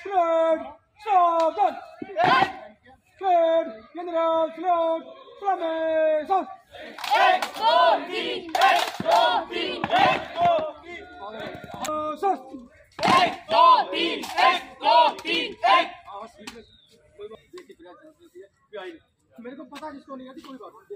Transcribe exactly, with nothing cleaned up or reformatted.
Slide, stop, done. Slide, general, slide, formation. एक दो तीन, एक दो तीन, एक दो तीन, एक दो तीन, एक दो तीन, एक। मेरे को पता जिसको नहीं आती कोई बात नहीं।